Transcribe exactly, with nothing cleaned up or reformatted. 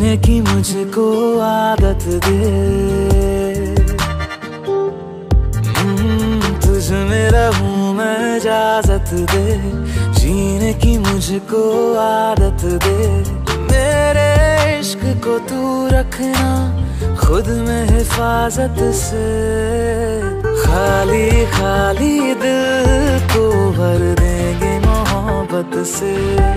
जीने की मुझको आदत दे, तुझ में रहूं मैं इजाजत दे, जीने की मुझको आदत दे। मेरे इश्क को तू रखना खुद में हिफाजत से, खाली खाली दिल को भर देंगे मोहब्बत से।